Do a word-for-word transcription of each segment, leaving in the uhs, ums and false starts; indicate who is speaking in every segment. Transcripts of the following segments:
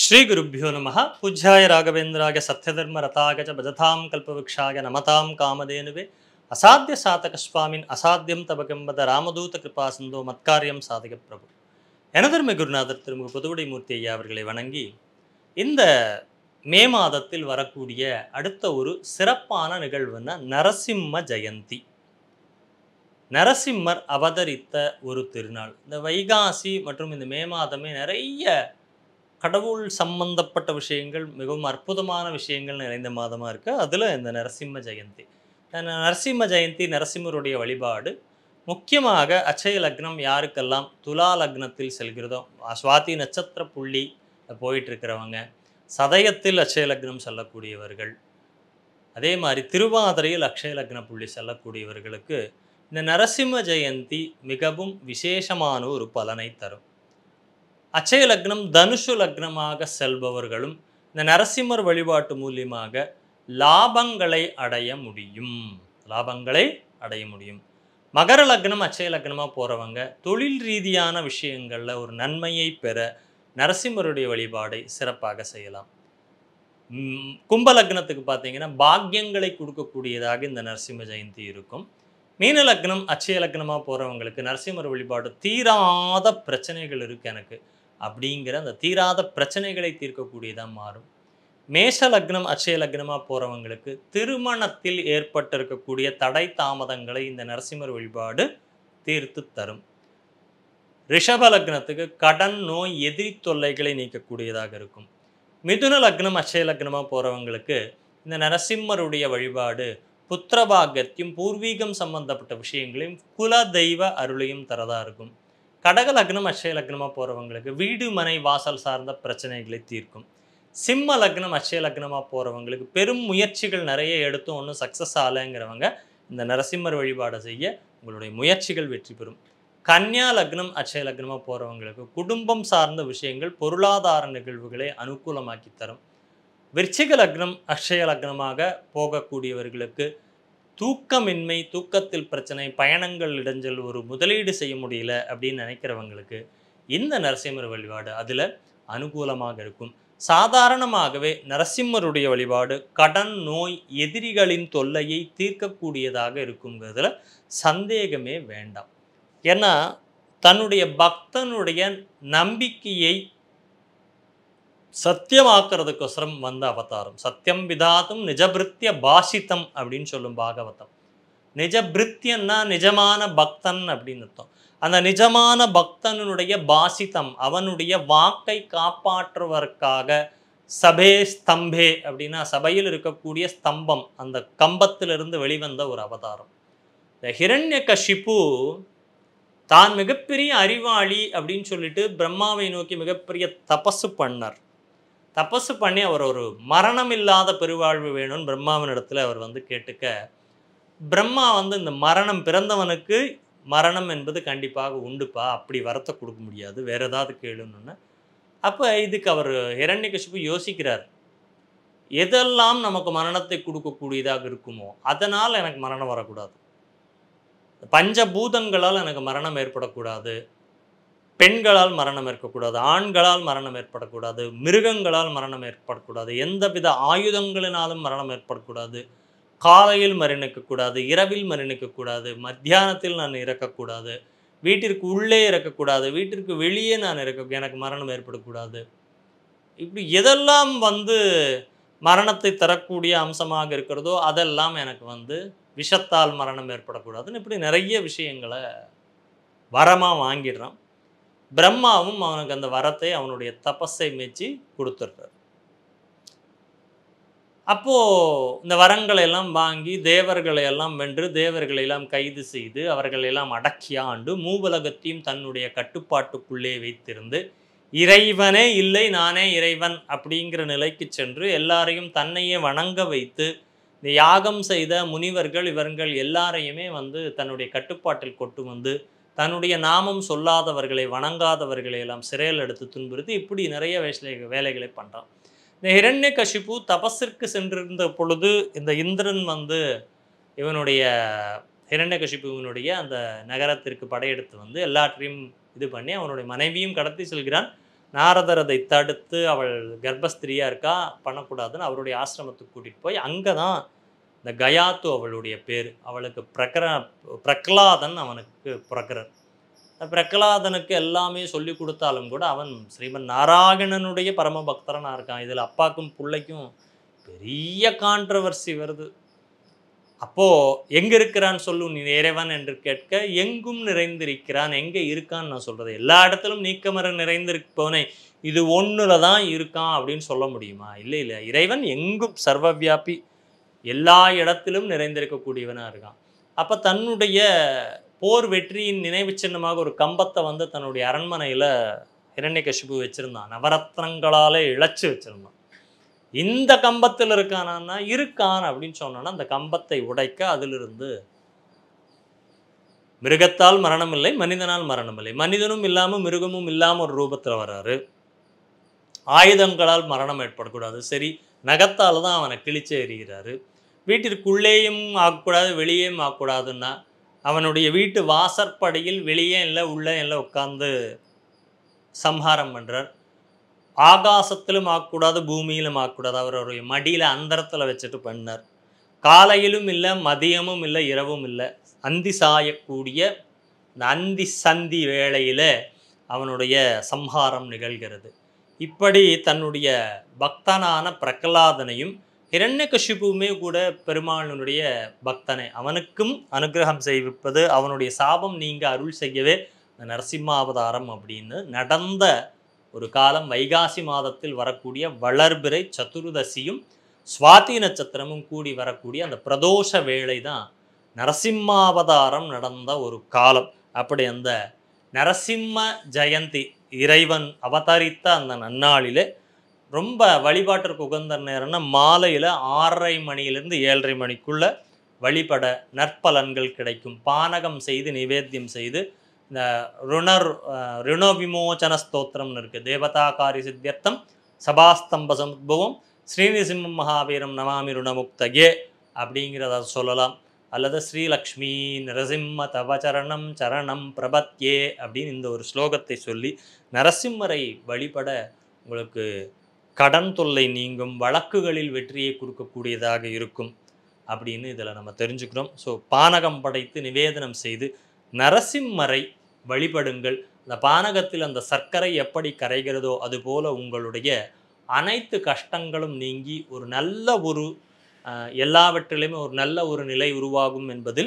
Speaker 1: श्री गुरुभ्यो नमः पूज्याय राघवेन्द्राय सत्यधर्म रताय च भजतां कल्पवृक्षाय नमतां कामधेनुवे असाध्य साधक स्वामिन् असाध्यम तबकं वद रामदूत कृपा सिंधो मत्कार्यम साधक प्रभु எனதர்மை குருநாதர் திருமுக புதுவுடை மூர்த்தி ஐயா அவர்களை வணங்கி இந்த மே மாதத்தில் வரக்கூடிய அடுத்த ஒரு சிறப்பான நிகழ்வுன்னா நரசிம்ம ஜெயந்தி. நரசிம்மர் அவதரித்த ஒரு திருநாள். இந்த வைகாசி மற்றும் இந்த மே மாதமே நிறைய கடவுள் சம்பந்தப்பட்ட விஷயங்கள் மிகவும் அற்புதமான விஷயங்கள் நிறைந்த மாதமாக இருக்குது. அதில் இந்த நரசிம்ம ஜெயந்தி நரசிம்ம ஜெயந்தி நரசிம்மருடைய வழிபாடு முக்கியமாக அச்சய லக்னம் யாருக்கெல்லாம் துலா லக்னத்தில் செல்கிறதோ, சுவாதி நட்சத்திர புள்ளி போயிட்டுருக்கிறவங்க, சதயத்தில் அச்சய லக்னம் செல்லக்கூடியவர்கள், அதே மாதிரி திருவாதிரையில் அக்ஷய லக்ன புள்ளி செல்லக்கூடியவர்களுக்கு இந்த நரசிம்ம ஜெயந்தி மிகவும் விசேஷமான ஒரு பலனை தரும். அச்சய லக்னம் தனுஷு லக்னமாக செல்பவர்களும் இந்த நரசிம்மர் வழிபாட்டு மூலியமாக லாபங்களை அடைய முடியும் லாபங்களை அடைய முடியும். மகர லக்னம் அச்சய லக்னமாக போகிறவங்க தொழில் ரீதியான விஷயங்களில் ஒரு நன்மையை பெற நரசிம்மருடைய வழிபாடை சிறப்பாக செய்யலாம். கும்ப லக்னத்துக்கு பார்த்தீங்கன்னா பாக்கியங்களை கொடுக்கக்கூடியதாக இந்த நரசிம்ம ஜெயந்தி இருக்கும். மீன லக்னம் அச்சய லக்னமாக போகிறவங்களுக்கு நரசிம்மர் வழிபாடு தீராத பிரச்சனைகள் இருக்குது எனக்கு அப்படிங்கிற அந்த தீராத பிரச்சனைகளை தீர்க்கக்கூடியதாக மாறும். மேஷ லக்னம் அச்சய லக்னமாக போகிறவங்களுக்கு திருமணத்தில் ஏற்பட்டிருக்கக்கூடிய தடை தாமதங்களை இந்த நரசிம்மர் வழிபாடு தீர்த்து தரும். ரிஷப லக்னத்துக்கு கடன் நோய் எதிரி தொல்லைகளை நீக்கக்கூடியதாக இருக்கும். மிதுன லக்னம் அச்சய லக்னமாக போகிறவங்களுக்கு இந்த நரசிம்மருடைய வழிபாடு புத்திரபாகத்தையும் பூர்வீகம் சம்பந்தப்பட்ட விஷயங்களையும் குல தெய்வ அருளையும் தரதா இருக்கும். கடக லக்னம் அச்சய லக்னமாக போகிறவங்களுக்கு வீடு மனை வாசல் சார்ந்த பிரச்சனைகளை தீர்க்கும். சிம்ம லக்னம் அச்சய லக்னமாக போகிறவங்களுக்கு பெரும் முயற்சிகள் நிறைய எடுத்து ஒன்றும் சக்ஸஸ் ஆகலைங்கிறவங்க இந்த நரசிம்மர் வழிபாடை செய்ய உங்களுடைய முயற்சிகள் வெற்றி பெறும். கன்னியா லக்னம் அச்சய லக்னமாக போகிறவங்களுக்கு குடும்பம் சார்ந்த விஷயங்கள் பொருளாதார நிகழ்வுகளை அனுகூலமாக்கி தரும். விருச்சிக லக்னம் அக்ஷய லக்னமாக போகக்கூடியவர்களுக்கு தூக்கமின்மை, தூக்கத்தில் பிரச்சனை, பயணங்கள் இடைஞ்சல், ஒரு முதலீடு செய்ய முடியல அப்படின்னு நினைக்கிறவங்களுக்கு இந்த நரசிம்மர் வழிபாடு அதில் அனுகூலமாக இருக்கும். சாதாரணமாகவே நரசிம்மருடைய வழிபாடு கடன் நோய் எதிரிகளின் தொல்லையை தீர்க்கக்கூடியதாக இருக்குங்கிறதுல சந்தேகமே வேண்டாம். ஏன்னா தன்னுடைய பக்தனுடைய நம்பிக்கையை சத்தியமாக்குறதுக்கோசரம் வந்த அவதாரம். சத்தியம் விதாத்தும் நிஜபிருத்திய பாஷித்தம் அப்படின்னு சொல்லும் பாகவதம். நிஜபிருத்தியன்னா நிஜமான பக்தன் அப்படின்னு அர்த்தம். அந்த நிஜமான பக்தனுடைய பாஷித்தம், அவனுடைய வாக்கை காப்பாற்றுவதற்காக சபே ஸ்தம்பே அப்படின்னா சபையில் இருக்கக்கூடிய ஸ்தம்பம், அந்த கம்பத்திலிருந்து வெளிவந்த ஒரு அவதாரம். இந்த ஹிரண்யகசிபு தான் மிகப்பெரிய அறிவாளி அப்படின்னு சொல்லிட்டு பிரம்மாவை நோக்கி மிகப்பெரிய தபசு பண்ணார். தபசு பண்ணி அவர் ஒரு மரணம் இல்லாத பெருவாழ்வு வேணும்னு பிரம்மாவின் இடத்துல அவர் வந்து கேட்டுக்க, பிரம்மா வந்து இந்த மரணம் பிறந்தவனுக்கு மரணம் என்பது கண்டிப்பாக உண்டுப்பா, அப்படி வரத்தை கொடுக்க முடியாது, வேற ஏதாவது கேளுன்னு. அப்போ இதுக்கு அவர் ஹிரண்யகசிபு யோசிக்கிறார், எதெல்லாம் நமக்கு மரணத்தை கொடுக்கக்கூடியதாக இருக்குமோ அதனால் எனக்கு மரணம் வரக்கூடாது, பஞ்சபூதங்களால் எனக்கு மரணம் ஏற்படக்கூடாது, பெண்களால் மரணம் ஏற்படக்கூடாது, ஆண்களால் மரணம் ஏற்படக்கூடாது, மிருகங்களால் மரணம் ஏற்படக்கூடாது, எந்தவித ஆயுதங்களினாலும் மரணம் ஏற்படக்கூடாது, காலையில் மரணிக்கக்கூடாது, இரவில் மரணிக்கக்கூடாது, மத்தியானத்தில் நான் இறக்கக்கூடாது, வீட்டிற்கு உள்ளே இறக்கக்கூடாது, வீட்டிற்கு வெளியே நான் இறக்க எனக்கு மரணம் ஏற்படக்கூடாது. இப்படி எதெல்லாம் வந்து மரணத்தை தரக்கூடிய அம்சமாக இருக்கிறதோ அதெல்லாம் எனக்கு வந்து விஷத்தால் மரணம் ஏற்படக்கூடாதுன்னு இப்படி நிறைய விஷயங்களை வரமாக வாங்கிடுறான். பிரம்மாவும் அவனுக்கு அந்த வரத்தை அவனுடைய தபஸை மெச்சி கொடுத்துட்றார். அப்போது இந்த வரங்களை எல்லாம் வாங்கி தேவர்களை எல்லாம் வென்று தேவர்களை எல்லாம் கைது செய்து அவர்களை எல்லாம் அடக்கி ஆண்டு மூவுலகத்தையும் தன்னுடைய கட்டுப்பாட்டுக்குள்ளே வைத்திருந்து இறைவனே இல்லை நானே இறைவன் அப்படிங்கிற நிலைக்கு சென்று எல்லாரையும் தன்னையே வணங்க வைத்து இந்த யாகம் செய்த முனிவர்கள் இவர்கள் எல்லாரையுமே வந்து தன்னுடைய கட்டுப்பாட்டில் கொண்டு வந்து தன்னுடைய நாமம் சொல்லாதவர்களை வணங்காதவர்களை எல்லாம் சிறையில் எடுத்து துன்புறுத்தி இப்படி நிறைய வேலை வேலைகளை பண்ணுறான். இந்த ஹிரண்யகசிபு தபஸிற்கு சென்றிருந்த பொழுது இந்த இந்திரன் வந்து இவனுடைய ஹிரண்யகசிபுவினுடைய அந்த நகரத்திற்கு படையெடுத்து வந்து எல்லாற்றையும் இது பண்ணி அவனுடைய மனைவியும் கடத்தி செல்கிறான், நாரதர் அதை தடுத்து அவள் கர்ப்பஸ்திரியாக இருக்கா பண்ணக்கூடாதுன்னு அவருடைய ஆசிரமத்துக்கு கூட்டிகிட்டு போய் அங்கே தான் இந்த கயாத்து அவளுடைய பேர். அவளுக்கு பிரகர பிரகலாதன் அவனுக்கு பிறக்கிறார். பிரகலாதனுக்கு எல்லாமே சொல்லி கொடுத்தாலும் கூட அவன் ஸ்ரீமன் நாராயணனுடைய பரம பக்தரனாக இருக்கான். இதில் அப்பாக்கும் பிள்ளைக்கும் பெரிய கான்ட்ரவர்சி வருது. அப்போது எங்கே இருக்கிறான்னு சொல்லு நீ இறைவன் என்று கேட்க, எங்கும் நிறைந்திருக்கிறான். எங்கே இருக்கான்னு நான் சொல்கிறது, எல்லா இடத்திலும் நீக்கமர நிறைந்திருப்பவனே இது ஒன்றுல தான் இருக்கான் அப்படின்னு சொல்ல முடியுமா? இல்லை இல்லை, இறைவன் எங்கும் சர்வவியாபி, எல்லா இடத்திலும் நிறைந்திருக்கக்கூடியவனாக இருக்கான். அப்போ தன்னுடைய போர் வெற்றியின் நினைவு சின்னமாக ஒரு கம்பத்தை வந்து தன்னுடைய அரண்மனையில் ஹிரண்யகசிபு வச்சுருந்தான். நவரத்னங்களாலே இழைச்சி வச்சுருந்தான். இந்த கம்பத்தில் இருக்கானா? இருக்கான் அப்படின்னு சொன்னோன்னா அந்த கம்பத்தை உடைக்க அதிலிருந்து மிருகத்தால் மரணம் இல்லை, மனிதனால் மரணம் இல்லை. மனிதனும் இல்லாமல் மிருகமும் இல்லாமல் ஒரு ரூபத்தில் வர்றாரு. ஆயுதங்களால் மரணம் ஏற்படக்கூடாது, சரி நகத்தால் தான் அவனை கிழிச்சு எறிகிறாரு. வீட்டிற்குள்ளேயும் ஆகக்கூடாது, வெளியேயும் ஆகக்கூடாதுன்னா அவனுடைய வீட்டு வாசற்படியில் வெளியே இல்லை உள்ளே இல்லை உட்கார்ந்து சம்ஹாரம் பண்ணுறார். ஆகாசத்திலும் ஆகக்கூடாது, பூமியிலும் ஆகக்கூடாது, அவருடைய மடியில் அந்தரத்தில் வச்சுட்டு பண்ணார். காலையிலும் இல்லை, மதியமும் இல்லை, இரவும் இல்லை, அந்தி சாயக்கூடிய இந்த அந்தி சந்தி வேளையில் அவனுடைய சம்ஹாரம் நிகழ்கிறது. இப்படி தன்னுடைய பக்தனான பிரகலாதனையும் ஹிரண்யகசிபுவுமே கூட பெருமாளுடைய பக்தனை, அவனுக்கும் அனுகிரகம் செய்விப்பது, அவனுடைய சாபம் நீங்க அருள் செய்யவே நரசிம்மாவதாரம் அப்படின்னு நடந்த ஒரு காலம். வைகாசி மாதத்தில் வரக்கூடிய வளர்பிறை சதுர்தசியும் சுவாதி நட்சத்திரமும் கூடி வரக்கூடிய அந்த பிரதோஷ வேளை தான் நரசிம்மாவதாரம் நடந்த ஒரு காலம். அப்படி அந்த நரசிம்ம ஜெயந்தி இறைவன் அவதரித்த அந்த நன்னாளிலே ரொம்ப வழிபாட்டிற்கு உகந்த நேரம்னா மாலையில் ஆறரை மணியிலிருந்து ஏழரை மணிக்குள்ள வழிபட நற்பலன்கள் கிடைக்கும். பானகம் செய்து நிவேத்தியம் செய்து இந்த ருணர் ருண விமோச்சன ஸ்தோத்திரம்னு இருக்குது. தேவதாகாரி சித்தியர்த்தம் சபாஸ்தம்ப சமுத்பவம் ஸ்ரீநிசிம்ம மகாவீரம் நமாமி ருணமுக்தகே அப்படிங்கிறத சொல்லலாம். அல்லது ஸ்ரீலக்ஷ்மி நரசிம்ம தவச்சரணம் சரணம் பிரபத்யே அப்படின்னு இந்த ஒரு ஸ்லோகத்தை சொல்லி நரசிம்மரை வழிபட உங்களுக்கு கடன் தொல்லை நீங்கும், வழக்குகளில் வெற்றியை கொடுக்கக்கூடியதாக இருக்கும் அப்படின்னு இதில் நம்ம தெரிஞ்சுக்கிறோம். ஸோ பானகம் படைத்து நிவேதனம் செய்து நரசிம்மரை வழிபடுங்கள். அந்த பானகத்தில் அந்த சர்க்கரை எப்படி கரைகிறதோ அதுபோல் உங்களுடைய அனைத்து கஷ்டங்களும் நீங்கி ஒரு நல்ல ஒரு எல்லாவற்றிலையுமே ஒரு நல்ல ஒரு நிலை உருவாகும் என்பதில்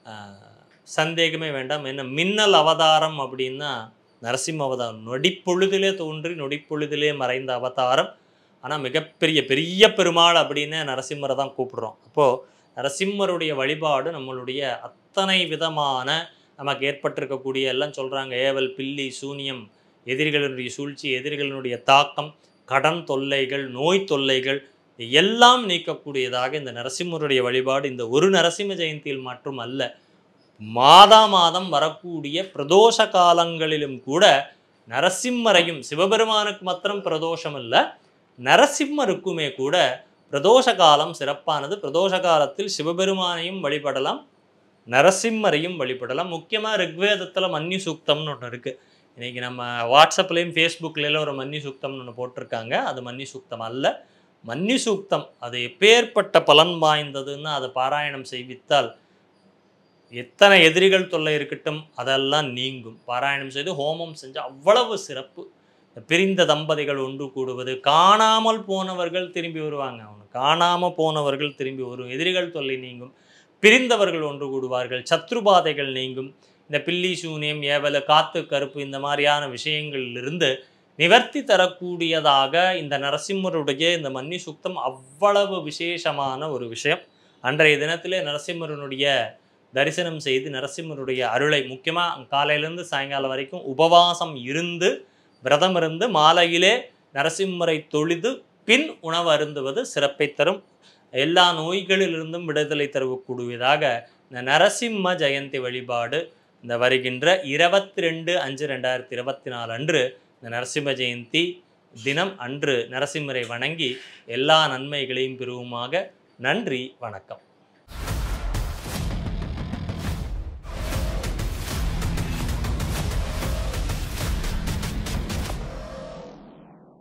Speaker 1: சந்தேகமே வேண்டாம். என்ன மின்னல் அவதாரம் அப்படின்னா நரசிம்ம அவதாரம் நொடிப்பொழுதிலே தோன்றி நொடிப்பொழுதிலே மறைந்த அவதாரம். ஆனால் மிகப்பெரிய பெரிய பெருமாள் அப்படின்னு நரசிம்மரை தான் கூப்பிடுறோம். அப்போது நரசிம்மருடைய வழிபாடு நம்மளுடைய அத்தனை விதமான நமக்கு ஏற்பட்டிருக்கக்கூடிய எல்லாம் சொல்கிறாங்க ஏவல் பில்லி சூனியம், எதிரிகளினுடைய சூழ்ச்சி, எதிரிகளினுடைய தாக்கம், கடன் தொல்லைகள், நோய் தொல்லைகள் எல்லாம் நீக்கக்கூடியதாக இந்த நரசிம்மருடைய வழிபாடு இந்த ஒரு நரசிம்ம ஜெயந்தியில் மட்டும் அல்ல, மாதா மாதம் வரக்கூடிய பிரதோஷ காலங்களிலும் கூட நரசிம்மரையும், சிவபெருமானுக்கு மாத்திரம் பிரதோஷம் இல்லை, நரசிம்மருக்குமே கூட பிரதோஷ காலம் சிறப்பானது. பிரதோஷ காலத்தில் சிவபெருமானையும் வழிபடலாம், நரசிம்மரையும் வழிபடலாம். முக்கியமாக ரிக்வேதத்தில் மன்னி சூக்தம்னு ஒன்று இருக்குது. இன்றைக்கி நம்ம வாட்ஸ்அப்லேயும் ஃபேஸ்புக்லேயும் ஒரு மன்னி சூக்தம்னு ஒன்று போட்டிருக்காங்க. அது மன்னி சூக்தம் அல்ல, மன்னி சூக்தம். அது எப்பேற்பட்ட பலன் வாய்ந்ததுன்னு அதை பாராயணம் செய்வித்தால் எத்தனை எதிரிகள் தொல்லை இருக்கட்டும் அதெல்லாம் நீங்கும். பாராயணம் செய்து ஹோமம் செஞ்சு அவ்வளவு சிறப்பு. பிரிந்த தம்பதிகள் ஒன்று கூடுவது, காணாமல் போனவர்கள் திரும்பி வருவாங்க, அவனுக்கு காணாமல் போனவர்கள் திரும்பி வரும், எதிரிகள் தொல்லை நீங்கும், பிரிந்தவர்கள் ஒன்று கூடுவார்கள், சத்ருபாதைகள் நீங்கும். இந்த பில்லி சூனியம் ஏவல காத்து கருப்பு இந்த மாதிரியான விஷயங்களிலிருந்து நிவர்த்தி தரக்கூடியதாக இந்த நரசிம்மருடைய இந்த மன்னி சுத்தம் அவ்வளவு விசேஷமான ஒரு விஷயம். அன்றைய தினத்திலே நரசிம்மருடைய தரிசனம் செய்து நரசிம்மருடைய அருளை முக்கியமாக காலையிலேருந்து சாயங்காலம் வரைக்கும் உபவாசம் இருந்து விரதம் இருந்து மாலையிலே நரசிம்மரை தொழுது பின் உணவு அருந்துவது சிறப்பை தரும், எல்லா நோய்களிலிருந்தும் விடுதலை தரக்கூடியதாக இந்த நரசிம்ம ஜெயந்தி வழிபாடு இந்த வருகின்ற இருபத்தி ரெண்டு அஞ்சு ரெண்டாயிரத்தி இருபத்தி நாலு அன்று இந்த நரசிம்ம ஜெயந்தி தினம் அன்று நரசிம்மரை வணங்கி எல்லா நன்மைகளையும் பெறுவோமாக. நன்றி, வணக்கம்.